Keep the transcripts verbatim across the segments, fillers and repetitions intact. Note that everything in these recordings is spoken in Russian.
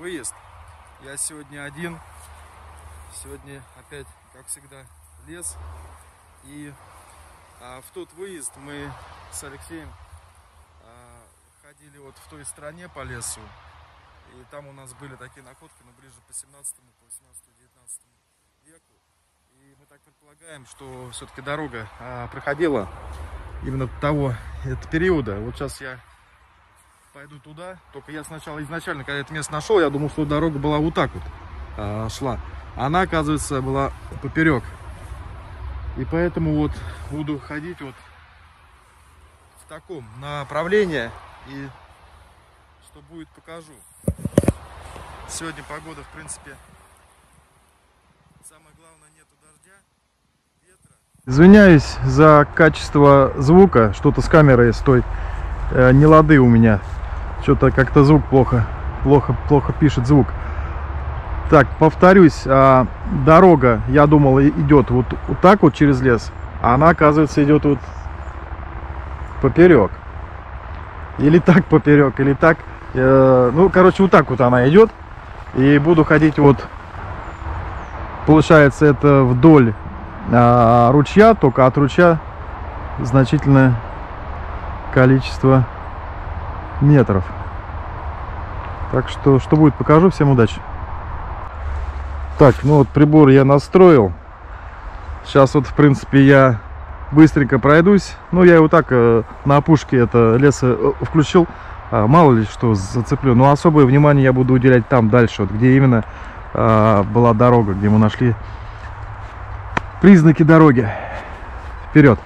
выезд. Я сегодня один. Сегодня опять, как всегда, лес. И а, в тот выезд мы с Алексеем а, ходили вот в той стороне по лесу. И там у нас были такие находки, но ближе по семнадцатому, по восемнадцатому, девятнадцатому веку. И мы так предполагаем, что все-таки дорога а, проходила именно того этого периода. Вот сейчас я пойду туда. Только я сначала изначально, когда это место нашел, я думал, что дорога была вот так вот а, шла. Она, оказывается, была поперек. И поэтому вот буду ходить вот в таком направлении. И что будет, покажу. Сегодня погода, в принципе, самое главное, нету дождя, ветра. Извиняюсь за качество звука. Что-то с камерой с той э, не лады у меня. Что-то как-то звук плохо, плохо, плохо пишет звук. Так, повторюсь, а, дорога, я думал, идет вот, вот так вот через лес, а она, оказывается, идет вот поперек. Или так поперек, или так. Э, ну, короче, вот так вот она идет. И буду ходить вот, получается, это вдоль а, ручья, только от ручья значительное количество метров. Так что, что будет, покажу. Всем удачи. Так, ну вот прибор я настроил. Сейчас вот, в принципе, я быстренько пройдусь. Ну, я его так э, на опушке это леса э, включил. А, мало ли что зацеплю. Но особое внимание я буду уделять там дальше, вот, где именно э, была дорога, где мы нашли признаки дороги. Вперед!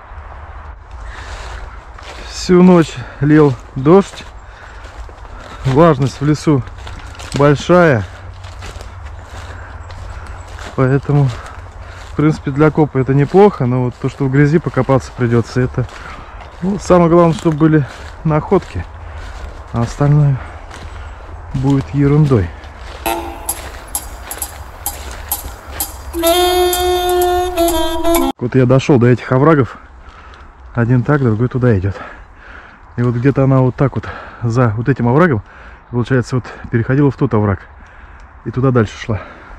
Всю ночь лил дождь. Влажность в лесу большая. Поэтому, в принципе, для копа это неплохо. Но вот то, что в грязи покопаться придется, это, ну, самое главное, чтобы были находки. А остальное будет ерундой. Вот я дошел до этих оврагов. Один так, другой туда идет. И вот где-то она вот так вот за вот этим оврагом, получается, вот переходила в тот овраг. И туда дальше шла.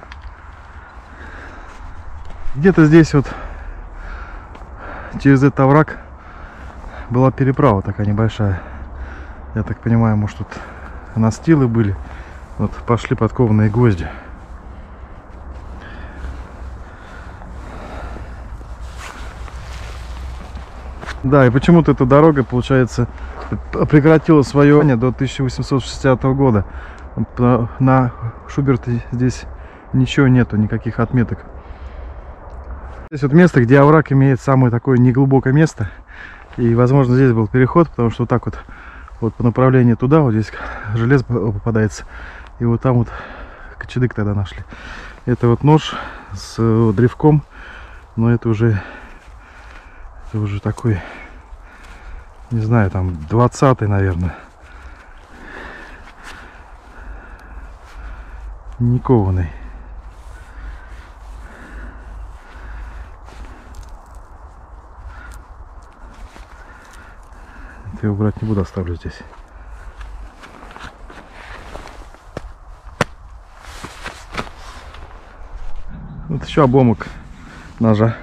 Где-то здесь вот через этот овраг была переправа такая небольшая. Я так понимаю, может, тут настилы были. Вот пошли подкованные гвозди. Да, и почему-то эта дорога, получается, прекратила свое до тысяча восемьсот шестидесятого года. На Шуберте здесь ничего нету, никаких отметок. Здесь вот место, где овраг имеет самое такое неглубокое место. И, возможно, здесь был переход, потому что вот так вот, вот по направлению туда, вот здесь железо попадается. И вот там вот кочедык тогда нашли. Это вот нож с древком, но это уже... Это уже такой, не знаю, там двадцатый, наверное. Не кованый. Это я убрать не буду, оставлю здесь. Вот еще обломок ножа.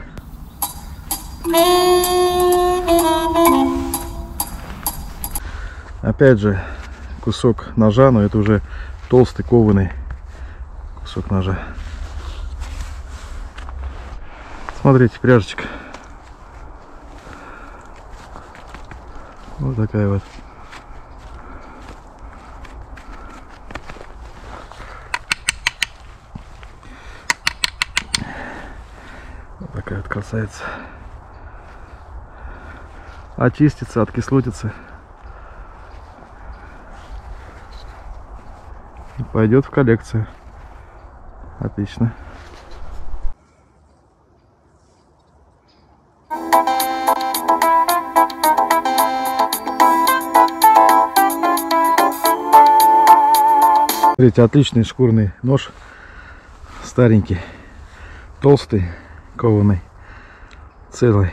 Опять же кусок ножа, но это уже толстый кованый кусок ножа. Смотрите, пряжечка. Вот такая вот. Вот такая вот красавица. Очистится, откислотится. И пойдет в коллекцию. Отлично. Смотрите, отличный шкурный нож. Старенький, толстый, кованый, целый.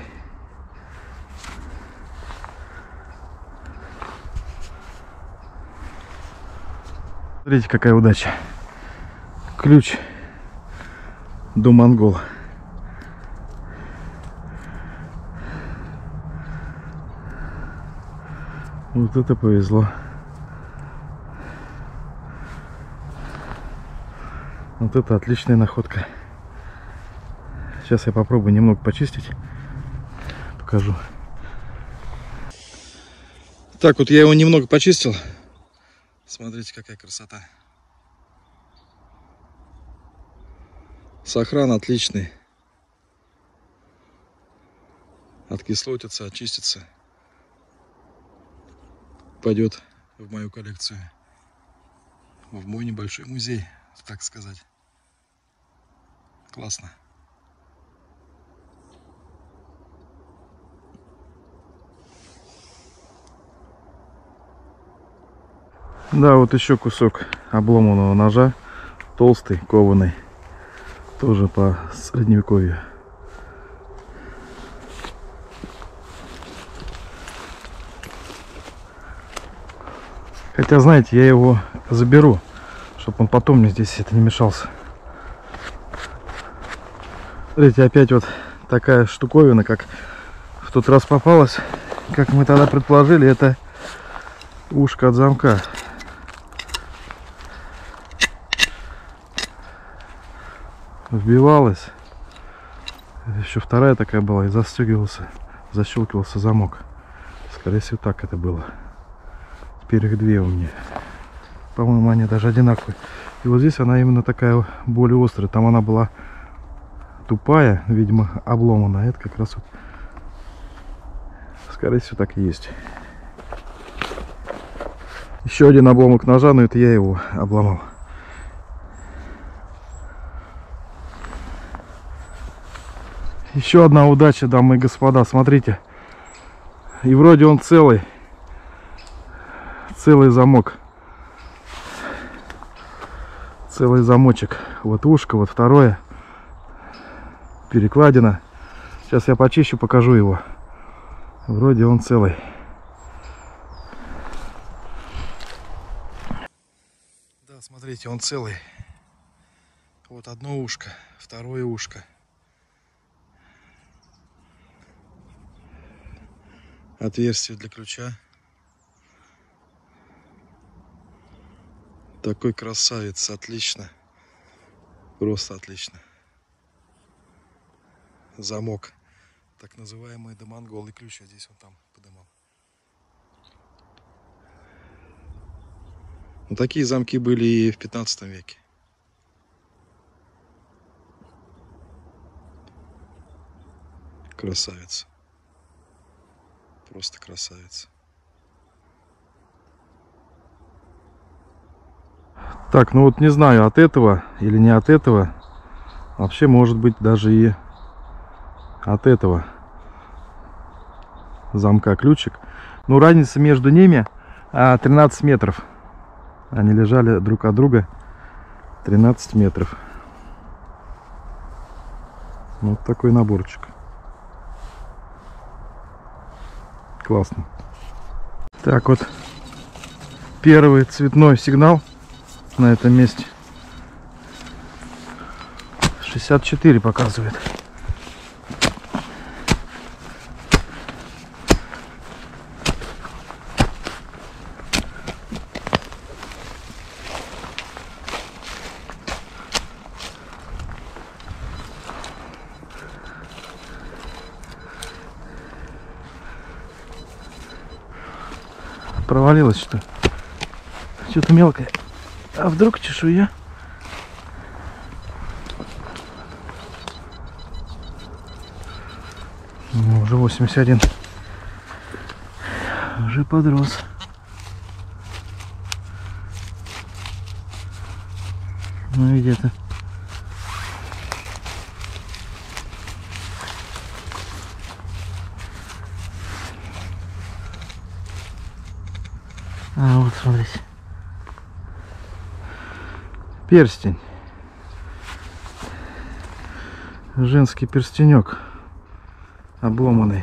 Смотрите, какая удача. Ключ до Монгол. Вот это повезло. Вот это отличная находка. Сейчас я попробую немного почистить. Покажу. Так, вот я его немного почистил. Смотрите, какая красота. Сохран отличный. Откислотится, очистится. Пойдет в мою коллекцию. В мой небольшой музей, так сказать. Классно. Да, вот еще кусок обломанного ножа. Толстый, кованый. Тоже по средневековью. Хотя, знаете, я его заберу, чтобы он потом мне здесь это не мешался. Смотрите, опять вот такая штуковина, как в тот раз попалась. Как мы тогда предположили, это ушко от замка. Вбивалась. Еще вторая такая была, и застегивался, защелкивался замок. Скорее всего, так это было. Теперь их две у меня. По-моему, они даже одинаковые. И вот здесь она именно такая более острая. Там она была тупая, видимо, обломана. А это как раз вот, скорее всего, так и есть. Еще один обломок ножа, но это я его обломал. Еще одна удача, дамы и господа, смотрите. И вроде он целый. Целый замок. Целый замочек. Вот ушко, вот второе. Перекладина. Сейчас я почищу, покажу его. Вроде он целый. Да, смотрите, он целый. Вот одно ушко, второе ушко. Отверстие для ключа. Такой красавец, отлично. Просто отлично. Замок. Так называемый до Монгол, и ключ я здесь вот там подымал. Ну, такие замки были и в пятнадцатом веке. Красавец. Просто красавец. Так, ну вот не знаю, от этого или не от этого. Вообще, может быть, даже и от этого замка ключик. Но разница между ними тринадцать метров. Они лежали друг от друга тринадцать метров. Вот такой наборчик. Классно. Так вот, первый цветной сигнал на этом месте. шестьдесят четыре показывает. Провалилось что? Что-то мелкое. А вдруг чешуя? Ну, уже восемьдесят один. Уже подрос. Ну и где-то. А вот смотрите. Перстень. Женский перстенек. Обломанный.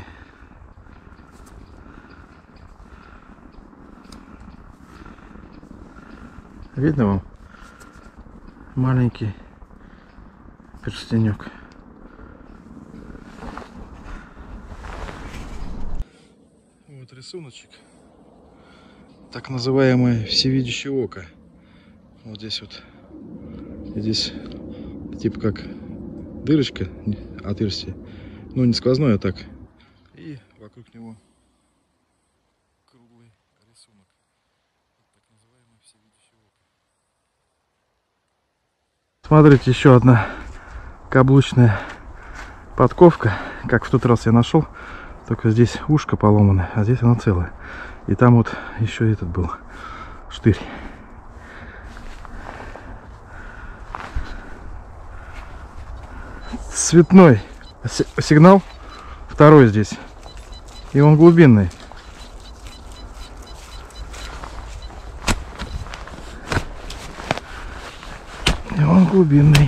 Видно вам? Маленький перстенек. Вот рисуночек. Так называемое всевидящее око. Вот здесь вот. Здесь типа как дырочка, отверстие. Ну, не сквозное, а так. И вокруг него круглый рисунок. Так называемое всевидящее око. Смотрите, еще одна каблучная подковка. Как в тот раз я нашел. Только здесь ушко поломано, а здесь она целая. И там вот еще этот был штырь. Цветной сигнал. Второй здесь. И он глубинный. И он глубинный.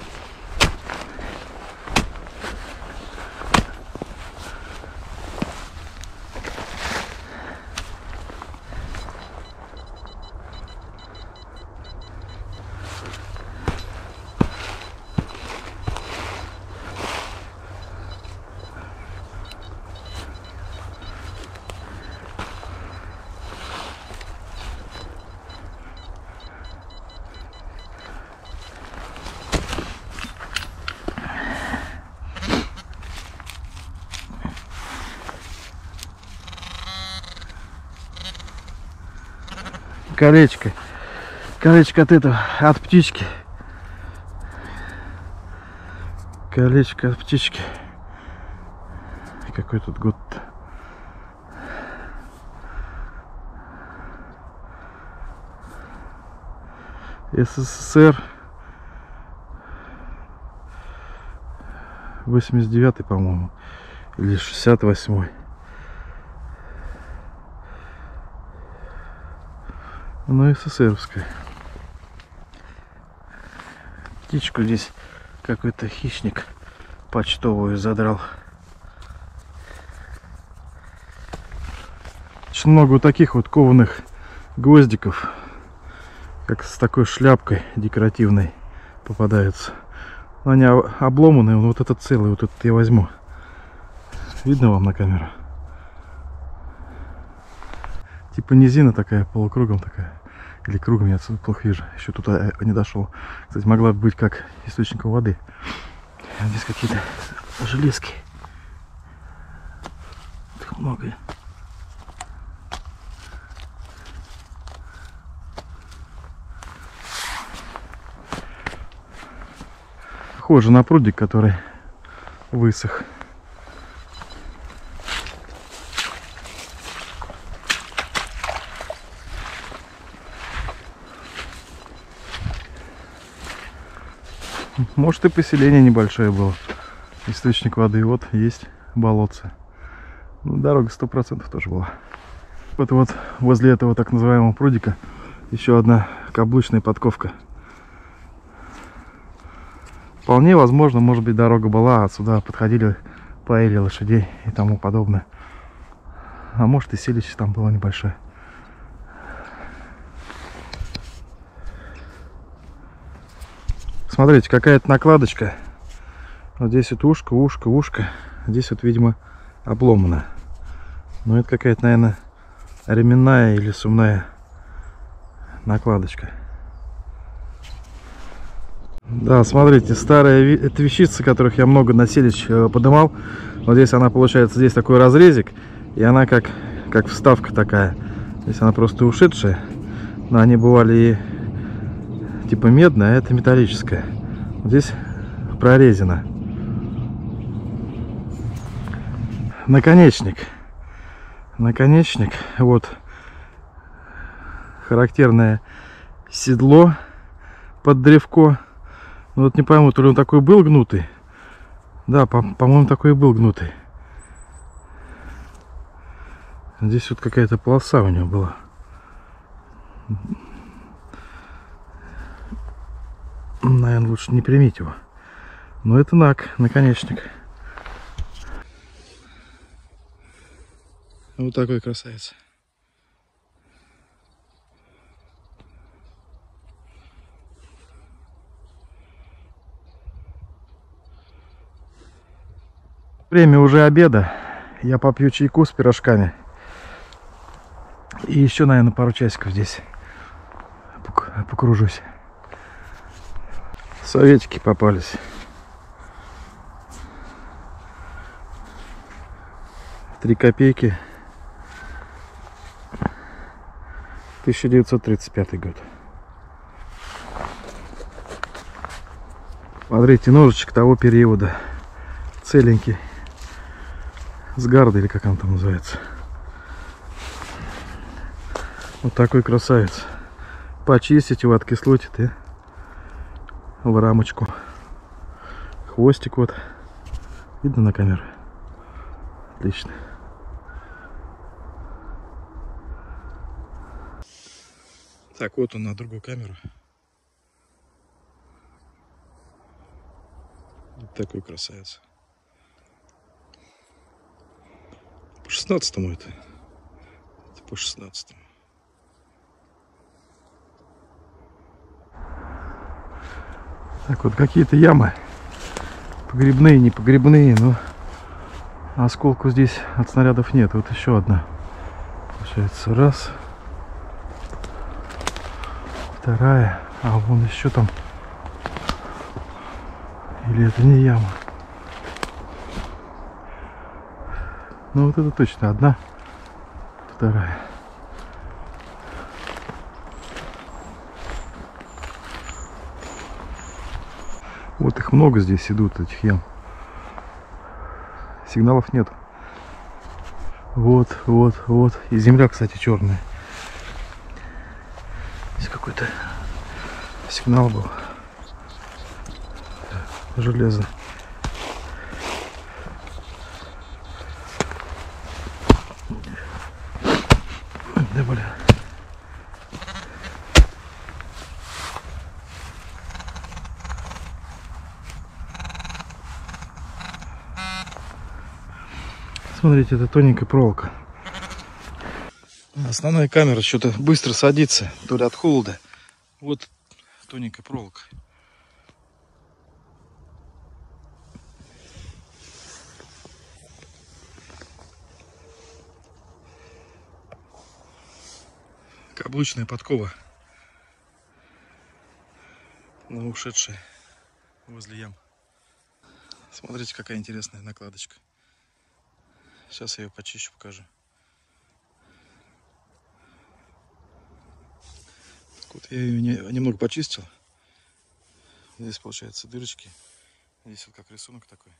Колечко. Колечко от этого, от птички. Колечко от птички. Какой тут год-то? СССР. восемьдесят девятый, по-моему. Или шестьдесят восьмой. Ну, СССРовская. Птичку здесь какой-то хищник почтовую задрал. Очень много вот таких вот кованых гвоздиков, как с такой шляпкой декоративной, попадаются. Но они обломанные, вот этот целый, вот этот я возьму. Видно вам на камеру? Типа низина такая, полукругом такая. Или кругом, я отсюда плохо вижу. Еще туда не дошел. Кстати, могла быть как источником воды. Здесь какие-то железки. Их много. Похоже на прудик, который высох. Может, и поселение небольшое было. Источник воды. Вот есть болотце. Ну, дорога сто процентов тоже была. Вот вот возле этого так называемого прудика еще одна каблучная подковка. Вполне возможно, может быть, дорога была, а сюда подходили, поили лошадей и тому подобное. А может, и селище там было небольшое. Смотрите, какая-то накладочка. Вот здесь вот ушко, ушко, ушко. Здесь вот, видимо, обломано. Но это какая-то, наверное, ременная или сумная накладочка. Да, смотрите, старые это вещицы, которых я много на селищ подымал. Вот здесь она, получается, здесь такой разрезик. И она как, как вставка такая. Здесь она просто ушедшая. Но они бывали и типа медная, а это металлическая. Вот здесь прорезина. Наконечник. Наконечник. Вот. Характерное седло под древко. Ну вот не пойму, то ли он такой был гнутый. Да, по-моему, такой и был гнутый. Здесь вот какая-то полоса у него была. Наверное, лучше не примить его. Но это нак, наконечник. Вот такой красавец. Время уже обеда. Я попью чайку с пирожками. И еще, наверное, пару часиков здесь покружусь. Советики попались. Три копейки. тысяча девятьсот тридцать пятый год. Смотрите, ножичек того периода. Целенький. С гарды, или как он там называется. Вот такой красавец. Почистить его, откислотит и в рамочку. Хвостик вот. Видно на камеру? Отлично. Так, вот он на другую камеру. Вот такой красавец. По шестнадцатому это. Это по шестнадцатому. Так вот, какие-то ямы. Погребные, не погребные, но осколков здесь от снарядов нет. Вот еще одна. Получается, раз. Вторая. А вон еще там. Или это не яма? Ну вот это точно одна. Вторая. Вот их много здесь идут, этих ям. Сигналов нет. Вот, вот, вот. И земля, кстати, черная. Здесь какой-то сигнал был. Железо. Да, блин. Смотрите, это тоненькая проволока. Основная камера что-то быстро садится, то ли от холода. Вот тоненькая проволока. Каблучная подкова. На ушедшая возле ям. Смотрите, какая интересная накладочка. Сейчас я ее почищу, покажу. Так вот, я ее не, немного почистил. Здесь получается дырочки. Здесь вот как рисунок такой.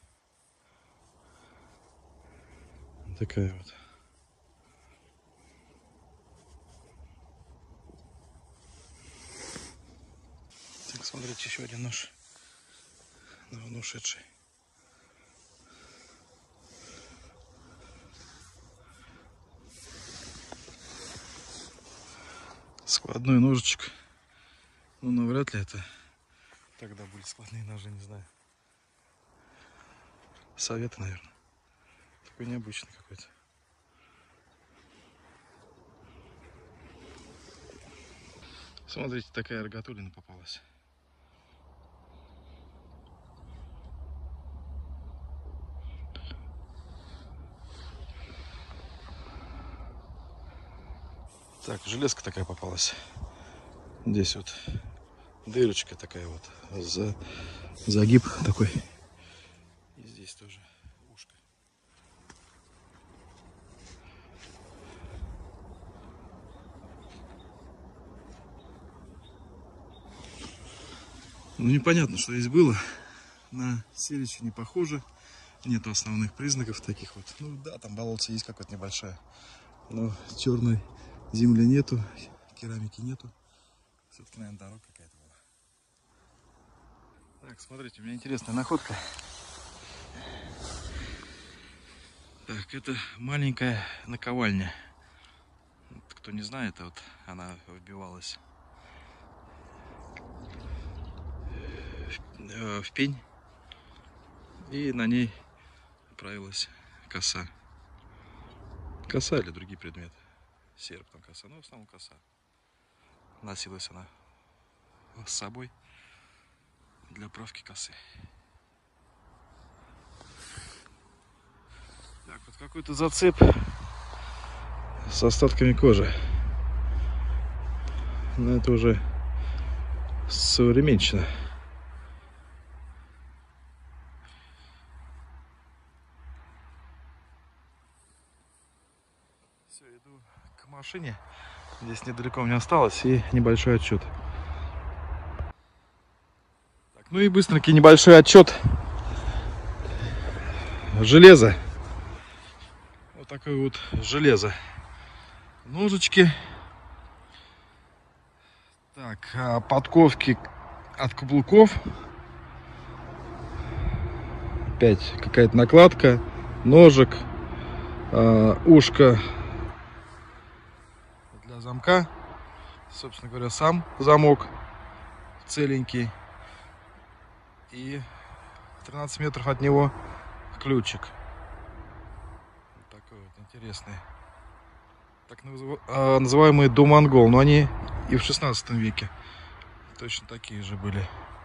Такая вот. Так, смотрите, еще один нож. Но он ушедший. Складной ножичек. Ну, навряд ли это тогда были складные ножи, не знаю. Советы, наверное. Такой необычный какой-то. Смотрите, такая рогатулина попалась. Так, железка такая попалась. Здесь вот дырочка такая вот, за, загиб такой. И здесь тоже ушко. Ну, непонятно, что здесь было. На селищу не похоже. Нету основных признаков таких вот. Ну да, там болотце есть какое-то небольшое. Но черной земли нету, керамики нету. Все-таки, наверное, дорога какая-то была. Так, смотрите, у меня интересная находка. Так, это маленькая наковальня. Кто не знает, вот она вбивалась в пень, и на ней отправилась коса. Коса или другие предметы. Серп там коса, но в основном коса. Носилась она с собой для правки косы. Так, вот какой-то зацеп с остатками кожи. Но это уже современщина. Все, иду к машине. Здесь недалеко мне осталось, и небольшой отчет. Так, ну и быстренький небольшой отчет. Железо. Вот такое вот железо. Ножички. Так, подковки от каблуков. Опять какая-то накладка. Ножик. Ушко для замка. Собственно говоря, сам замок целенький. И тринадцать метров от него ключик. Вот такой вот интересный. Так называемые домонгол. Но они и в шестнадцатом веке точно такие же были.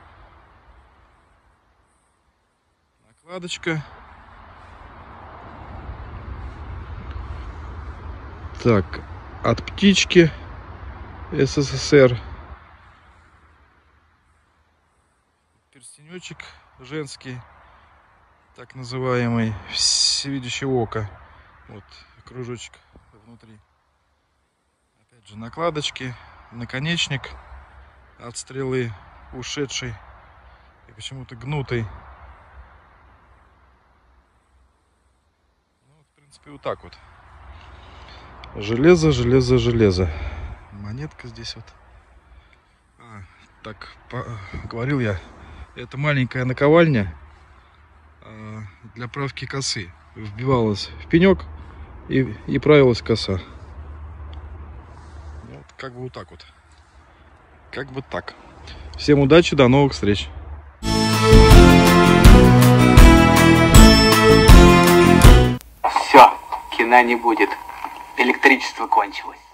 Накладочка. Так, от птички СССР. Перстенечек женский, так называемый, всевидящее око. Вот кружочек внутри. Опять же накладочки, наконечник от стрелы ушедший и почему-то гнутый. Ну, вот, в принципе, вот так вот. Железо, железо, железо. Монетка здесь вот. А, так, по, говорил я, это маленькая наковальня а, для правки косы. Вбивалась в пенек и, и правилась коса. Вот, как бы вот так вот. Как бы так. Всем удачи, до новых встреч. Все, кино не будет. Электричество кончилось.